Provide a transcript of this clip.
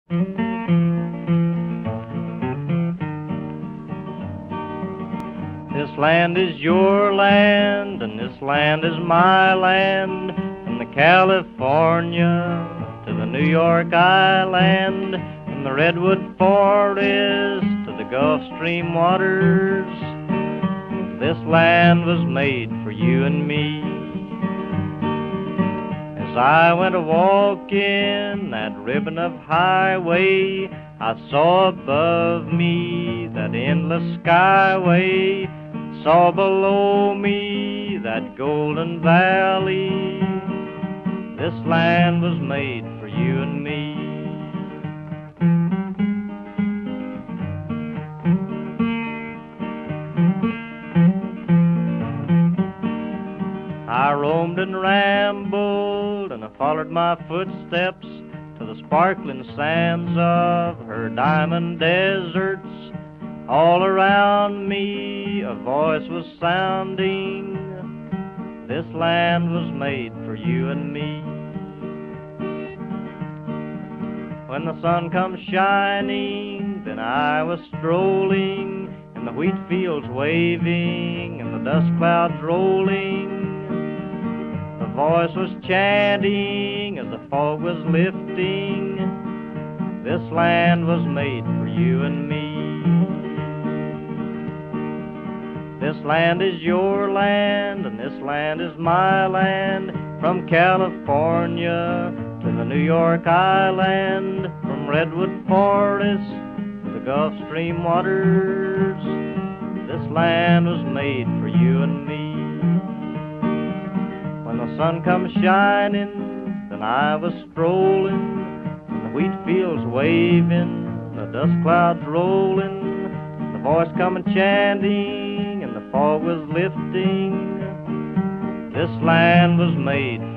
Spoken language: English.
This land is your land, and this land is my land, from the California to the New York Island, from the Redwood Forest to the Gulf Stream waters. This land was made for you and me. As I went a-walking that ribbon of highway, I saw above me that endless skyway, saw below me that golden valley. This land was made for you and me. I roamed and rambled, and I followed my footsteps to the sparkling sands of her diamond deserts. All around me a voice was sounding, this land was made for you and me. When the sun comes shining, then I was strolling, and the wheat fields waving, and the dust clouds rolling. The voice was chanting as the fog was lifting, this land was made for you and me. This land is your land, and this land is my land, from California to the New York Island, from Redwood Forest to the Gulf Stream waters. This land was made for you and me. When the sun comes shining, then I was strolling, and the wheat fields waving, the dust clouds rolling, the voice coming chanting, and the fog was lifting. This land was made